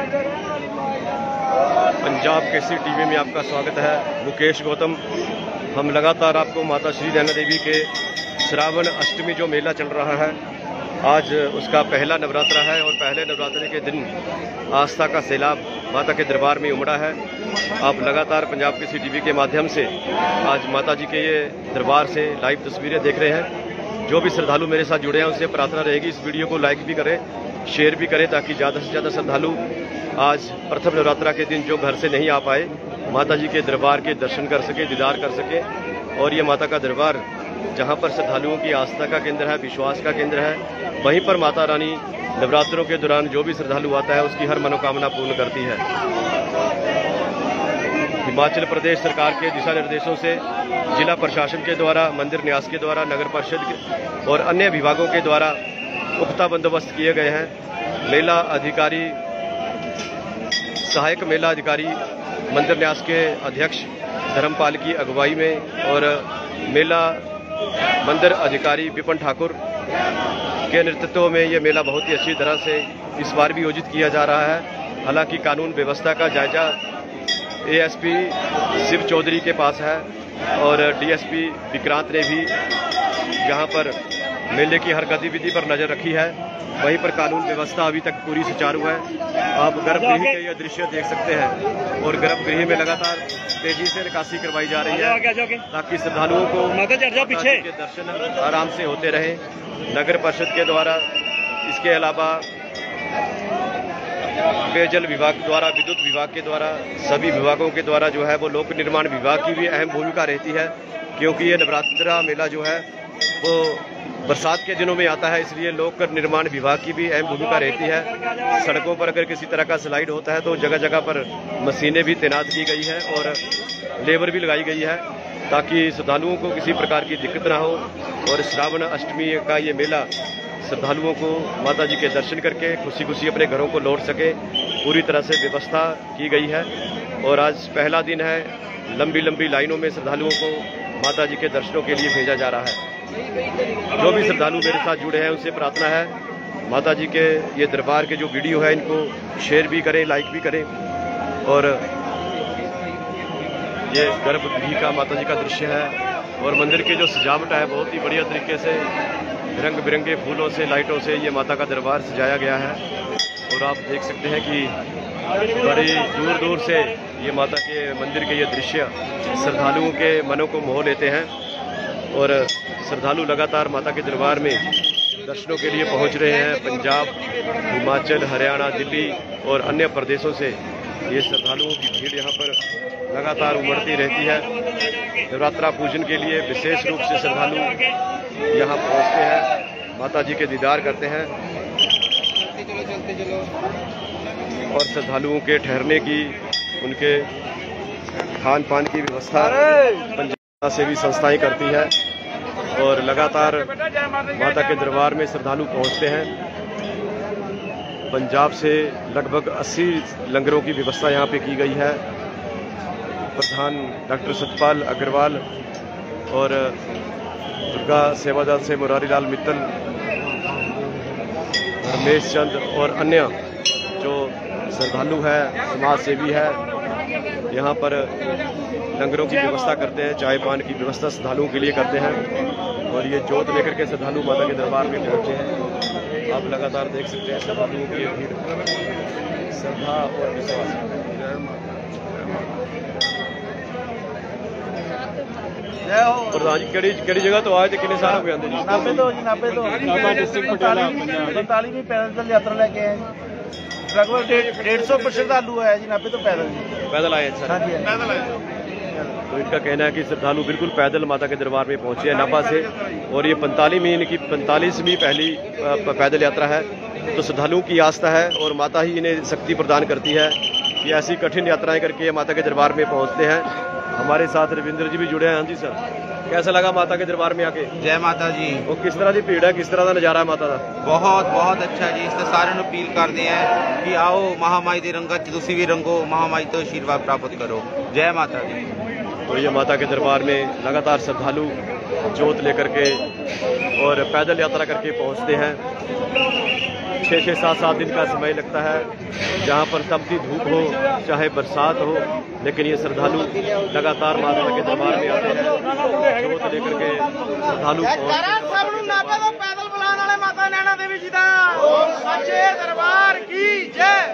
Punjab Kesari TV में आपका स्वागत है। मुकेश गौतम। हम लगातार आपको माता श्री नैना देवी के श्रावण अष्टमी जो मेला चल रहा है, आज उसका पहला नवरात्रा है और पहले नवरात्रे के दिन आस्था का सैलाब माता के दरबार में उमड़ा है। आप लगातार पंजाब केसरी टीवी के माध्यम से आज माता जी के ये दरबार से लाइव तस्वीरें देख रहे हैं। जो भी श्रद्धालु मेरे साथ जुड़े हैं उनसे प्रार्थना रहेगी इस वीडियो को लाइक भी करें, शेयर भी करें, ताकि ज़्यादा से ज़्यादा श्रद्धालु आज प्रथम नवरात्रा के दिन जो घर से नहीं आ पाए माता जी के दरबार के दर्शन कर सके, दीदार कर सके। और ये माता का दरबार जहाँ पर श्रद्धालुओं की आस्था का केंद्र है, विश्वास का केंद्र है, वहीं पर माता रानी नवरात्रों के दौरान जो भी श्रद्धालु आता है उसकी हर मनोकामना पूर्ण करती है। हिमाचल प्रदेश सरकार के दिशा निर्देशों से जिला प्रशासन के द्वारा, मंदिर न्यास के द्वारा, नगर परिषद के और अन्य विभागों के द्वारा पुख्ता बंदोबस्त किए गए हैं। मेला अधिकारी, सहायक मेला अधिकारी, मंदिर न्यास के अध्यक्ष धर्मपाल की अगुवाई में और मेला मंदिर अधिकारी विपिन ठाकुर के नेतृत्व में ये मेला बहुत ही अच्छी तरह से इस बार भी आयोजित किया जा रहा है। हालांकि कानून व्यवस्था का जायजा एएसपी शिव चौधरी के पास है और डीएसपी विक्रांत ने भी यहाँ पर मेले की हर गतिविधि पर नजर रखी है। वहीं पर कानून व्यवस्था अभी तक पूरी सुचारू है। आप गर्भगृह के ये दृश्य देख सकते हैं और गर्भगृह में लगातार तेजी से निकासी करवाई जा रही है ताकि श्रद्धालुओं को के दर्शन आराम से होते रहे। नगर परिषद के द्वारा, इसके अलावा पेयजल विभाग द्वारा, विद्युत विभाग के द्वारा, सभी विभागों के द्वारा जो है वो लोक निर्माण विभाग की भी अहम भूमिका रहती है, क्योंकि ये नवरात्रा मेला जो है वो बरसात के दिनों में आता है, इसलिए लोक निर्माण विभाग की भी अहम भूमिका रहती है। सड़कों पर अगर किसी तरह का स्लाइड होता है तो जगह जगह पर मशीनें भी तैनात की गई है और लेबर भी लगाई गई है ताकि श्रद्धालुओं को किसी प्रकार की दिक्कत ना हो। और श्रावण अष्टमी का ये मेला श्रद्धालुओं को माता जी के दर्शन करके खुशी खुशी अपने घरों को लौट सके, पूरी तरह से व्यवस्था की गई है। और आज पहला दिन है, लंबी लंबी लाइनों में श्रद्धालुओं को माता जी के दर्शनों के लिए भेजा जा रहा है। जो भी श्रद्धालु मेरे साथ जुड़े हैं उनसे प्रार्थना है माता जी के ये दरबार के जो वीडियो है इनको शेयर भी करें, लाइक भी करें। और ये गर्भगृह का माता जी का दृश्य है और मंदिर की जो सजावट है बहुत ही बढ़िया तरीके से रंग बिरंगे फूलों से, लाइटों से ये माता का दरबार सजाया गया है। और आप देख सकते हैं कि बड़ी दूर दूर से ये माता के मंदिर के ये दृश्य श्रद्धालुओं के मनों को मोह लेते हैं और श्रद्धालु लगातार माता के दरबार में दर्शनों के लिए पहुंच रहे हैं। पंजाब, हिमाचल, हरियाणा, दिल्ली और अन्य प्रदेशों से ये श्रद्धालुओं की भीड़ यहाँ पर लगातार उमड़ती रहती है। नवरात्रा पूजन के लिए विशेष रूप से श्रद्धालु यहाँ पहुँचते हैं, माता जी के दीदार करते हैं और श्रद्धालुओं के ठहरने की, उनके खान पान की व्यवस्था पंजाब से भी संस्थाएं करती है और लगातार माता के दरबार में श्रद्धालु पहुंचते हैं। पंजाब से लगभग 80 लंगरों की व्यवस्था यहाँ पे की गई है। प्रधान डॉक्टर सतपाल अग्रवाल और दुर्गा सेवादल से मुरारी लाल मित्तल, रमेश चंद और अन्य जो श्रद्धालु है, समाज सेवी है, यहाँ पर लंगरों की व्यवस्था करते हैं, चाय पान की व्यवस्था श्रद्धालुओं के लिए करते हैं। और ये जोत लेकर के श्रद्धालु माता के दरबार में पहुंचे हैं। आप लगातार देख सकते हैं श्रद्धालुओं की भीड़, श्रद्धा और विश्वास। प्रधान जी केड़ी जगह तो आए थे, कितने साल हो गए आंदे जी? 45वीं पैदल यात्रा लेके आए, लगभग 150 श्रद्धालु है जी। 90 तो पैदल आए। अच्छा, पैदल आए। तो इनका कहना है कि श्रद्धालु बिल्कुल पैदल माता के दरबार में पहुंचे हैं नाभा से और ये 45वीं पहली पैदल यात्रा है। तो श्रद्धालुओं की आस्था है और माता ही इन्हें शक्ति प्रदान करती है कि ऐसी कठिन यात्राएं करके माता के दरबार में पहुंचते हैं। हमारे साथ रविंद्र जी भी जुड़े हैं। हाँ जी सर, कैसा लगा माता के दरबार में आके? जय माता जी। और किस तरह की भीड़ है, किस तरह का नजारा है माता का? बहुत बहुत अच्छा जी। इससे सारे ਨੂੰ अपील करते हैं कि आओ महामाई के रंगा च तुसी भी रंगो, महामाई तो आशीर्वाद प्राप्त करो। जय माता जी। तो ये माता के दरबार में लगातार श्रद्धालु जोत लेकर के और पैदल यात्रा करके पहुंचते हैं। 6-6, 7-7 दिन का समय लगता है, जहाँ पर तपती धूप हो चाहे बरसात हो, लेकिन ये श्रद्धालु लगातार माता के दरबार में आते हैं। जोत लेकर के श्रद्धालु पैदल बुलाने वाले माता नैना देवी जी का सच्चे दरबार की जय।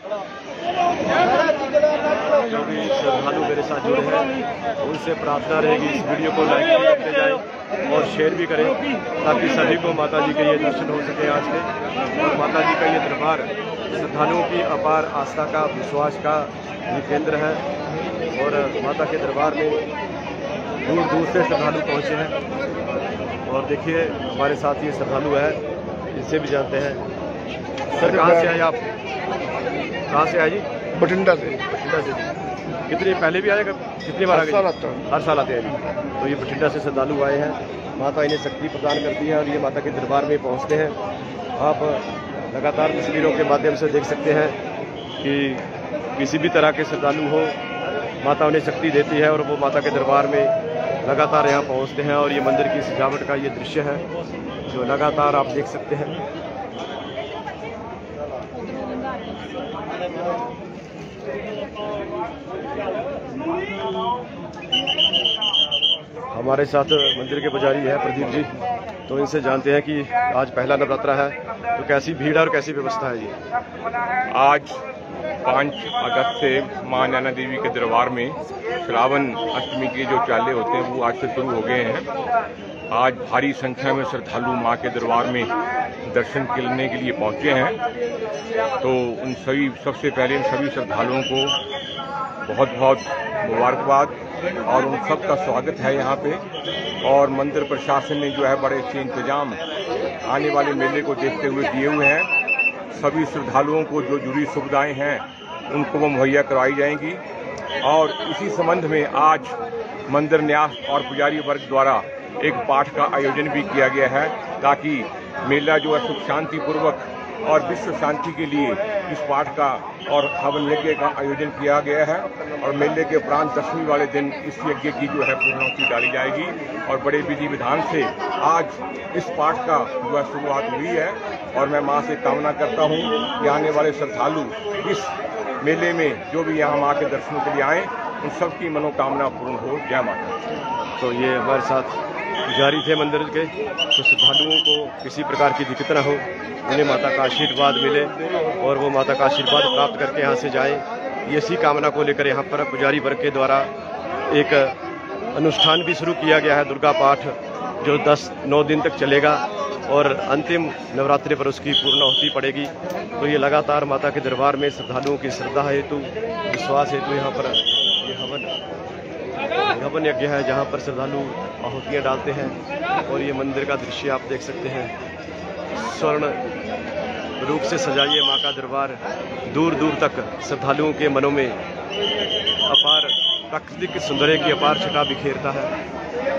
जो भी श्रद्धालु मेरे साथ जुड़े हैं उनसे प्रार्थना रहेगी इस वीडियो को लाइक करते जाएं और शेयर भी करें, ताकि सभी को माता जी के ये दर्शन हो सके आज के। और माता जी का ये दरबार श्रद्धालुओं की अपार आस्था का, विश्वास का ये केंद्र है। और माता के दरबार में दूर दूर से श्रद्धालु पहुँचे हैं। और देखिए हमारे साथ ये श्रद्धालु है, इनसे भी जानते हैं। सर कहाँ से आए आप? कहाँ से आए जी? बठिंडा से। बठिंडा से। कितने पहले भी आए, कितनी बार आ गए? हर साल आते हैं जी। तो ये बठिंडा से श्रद्धालु आए हैं। माता इन्हें शक्ति प्रदान करती है और ये माता के दरबार में पहुंचते हैं। आप लगातार तस्वीरों के माध्यम से देख सकते हैं कि किसी भी तरह के श्रद्धालु हो, माता उन्हें शक्ति देती है और वो माता के दरबार में लगातार यहाँ पहुँचते हैं। और ये मंदिर की सजावट का ये दृश्य है जो लगातार आप देख सकते हैं। हमारे साथ मंदिर के पुजारी है प्रदीप जी, तो इनसे जानते हैं कि आज पहला नवरात्रा है, तो कैसी भीड़ और कैसी व्यवस्था है जी? आज 5 अगस्त से मां नैना देवी के दरबार में श्रावण अष्टमी के जो चाले होते हैं वो आज से शुरू हो गए हैं। आज भारी संख्या में श्रद्धालु मां के दरबार में दर्शन करने के लिए पहुंचे हैं। तो उन सबसे पहले इन सभी श्रद्धालुओं को बहुत बहुत मुबारकबाद और उन सबका स्वागत है यहाँ पे। और मंदिर प्रशासन ने जो है बड़े अच्छे इंतजाम आने वाले मेले को देखते हुए किए हुए हैं। सभी श्रद्धालुओं को जो जुड़ी सुविधाएं हैं उनको वो मुहैया करवाई जाएंगी। और इसी संबंध में आज मंदिर न्यास और पुजारी वर्ग द्वारा एक पाठ का आयोजन भी किया गया है, ताकि मेला जो है सुख शांति पूर्वक और विश्व शांति के लिए इस पाठ का और हवन यज्ञ का आयोजन किया गया है। और मेले के उपरांत 10वीं वाले दिन इस यज्ञ की जो है पूर्णाहुति डाली जाएगी और बड़े विधि विधान से आज इस पाठ का जो है शुरुआत हुई है। और मैं मां से कामना करता हूं कि आने वाले श्रद्धालु इस मेले में जो भी यहाँ मां के दर्शनों के लिए आए उन सबकी मनोकामना पूर्ण हो। जय माता। तो ये हमारे साथ पुजारी थे मंदिर के, तो श्रद्धालुओं को किसी प्रकार की दिक्कत न हो, उन्हें माता का आशीर्वाद मिले और वो माता का आशीर्वाद प्राप्त करके यहाँ से जाएं। ये इसी कामना को लेकर यहाँ पर पुजारी वर्ग के द्वारा एक अनुष्ठान भी शुरू किया गया है, दुर्गा पाठ, जो 10-9 दिन तक चलेगा और अंतिम नवरात्रि पर उसकी पूर्णाहुति पड़ेगी। तो ये लगातार माता के दरबार में श्रद्धालुओं की श्रद्धा हेतु, विश्वास हेतु यहाँ पर ये हवन यज्ञ है, जहाँ पर श्रद्धालु आहुतियाँ डालते हैं। और ये मंदिर का दृश्य आप देख सकते हैं, स्वर्ण रूप से सजाइए माँ का दरबार, दूर दूर तक श्रद्धालुओं के मनों में अपार प्राकृतिक सौंदर्य की अपार छटा बिखेरता है।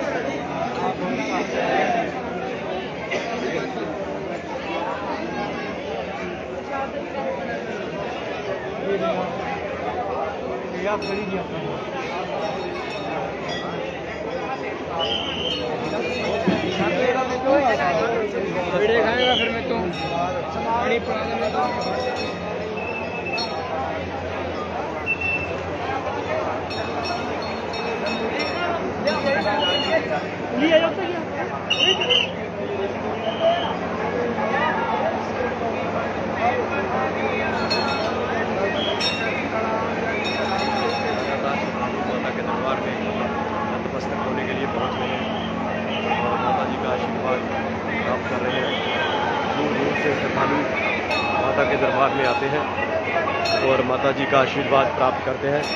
खाएगा फिर मैं तो लिया जाता है। माता के दरबार में नतमस्तक होने के लिए पहुंच रहे हैं और माता जी का आशीर्वाद प्राप्त कर रहे हैं। दूर दूर से श्रद्धालु माता के दरबार में आते हैं और माता जी का आशीर्वाद प्राप्त करते हैं।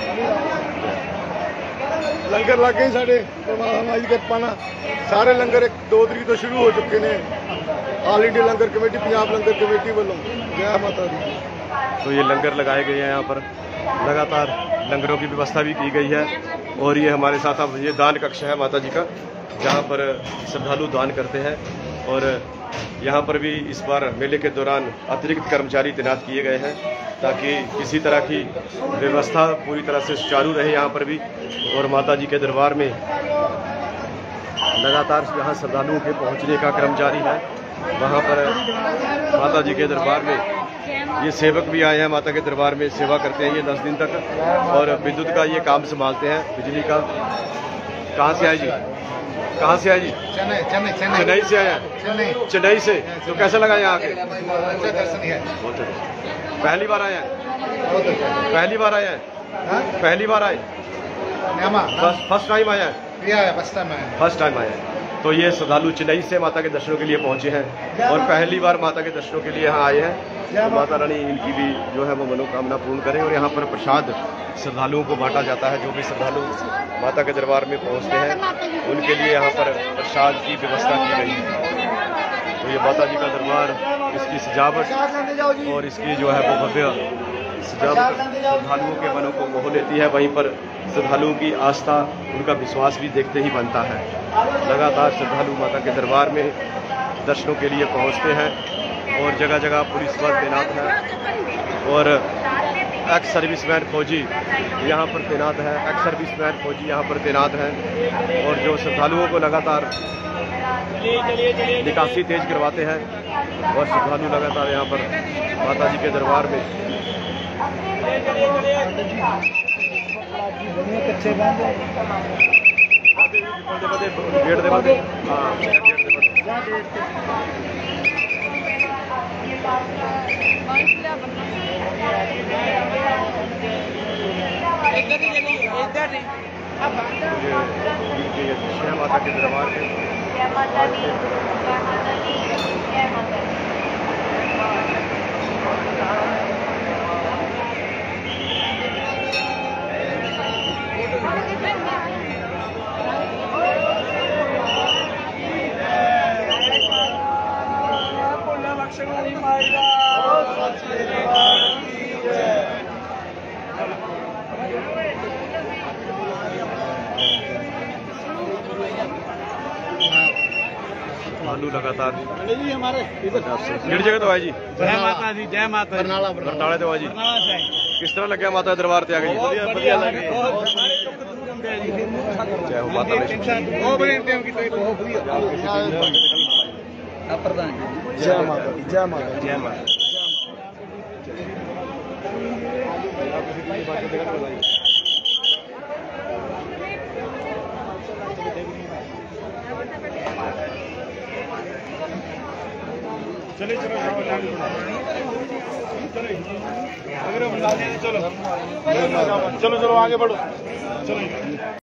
लंगर लग गए साढ़े माई कृपा नाल सारे लंगर 2 तरीक तो शुरू हो चुके हैं। All India Langar committee, Punjab Langar committee वालों जय माता दी। तो ये लंगर लगाए गए हैं, यहाँ पर लगातार लंगरों की व्यवस्था भी की गई है। और ये हमारे साथ अब ये दान कक्ष है माता जी का, जहाँ पर श्रद्धालु दान करते हैं। और यहाँ पर भी इस बार मेले के दौरान अतिरिक्त कर्मचारी तैनात किए गए हैं, ताकि किसी तरह की व्यवस्था पूरी तरह से सुचारू रहे यहाँ पर भी। और माता जी के दरबार में लगातार यहाँ श्रद्धालुओं के पहुँचने का क्रम जारी है। वहाँ पर माता जी के दरबार में ये सेवक भी आए हैं, माता के दरबार में सेवा करते हैं ये 10 दिन तक, और विद्युत का ये काम संभालते हैं, बिजली का। कहाँ से आए जी? कहाँ से आए जी? चेन्नई से आए हैं। चेन्नई से। तो कैसा लगा यहाँ आके? बहुत अच्छा। पहली बार आए हैं? पहली बार आए हैं? पहली बार आए? फर्स्ट टाइम आया है? फर्स्ट टाइम आया है। तो ये श्रद्धालु चेन्नई से माता के दर्शनों के लिए पहुंचे हैं और पहली बार माता के दर्शनों के लिए यहाँ आए हैं। तो माता रानी इनकी भी जो है वो मनोकामना पूर्ण करें। और यहाँ पर प्रसाद श्रद्धालुओं को बांटा जाता है। जो भी श्रद्धालु माता के दरबार में पहुँचते हैं उनके लिए यहाँ पर प्रसाद की व्यवस्था की गई है। तो ये माता जी का दरबार, इसकी सजावट और इसकी जो है वो भव्य सजावट श्रद्धालुओं के मनों को मोह लेती है। वहीं पर श्रद्धालुओं की आस्था, उनका विश्वास भी देखते ही बनता है। लगातार श्रद्धालु माता के दरबार में दर्शनों के लिए पहुंचते हैं और जगह जगह पुलिस बल तैनात है और एक्स सर्विसमैन फौजी यहाँ पर तैनात है। एक्स सर्विसमैन फौजी यहाँ पर तैनात हैं और जो श्रद्धालुओं को लगातार निकासी तेज करवाते हैं और श्रद्धालु लगातार यहाँ पर माता जी के दरबार में कच्चे बांधे गेट दे बंदे। माता के दरबार में आलू लगातार किहड़ी जगह तो आए जी? जय माता दी, जय माता। बरनाला तो आए जी। किस तरह लगे माता दरबार से आ गई? जय हो माता जय माता दी, जय माता दी, जय माता। चलो चलो चलो आगे बढ़ो चलो।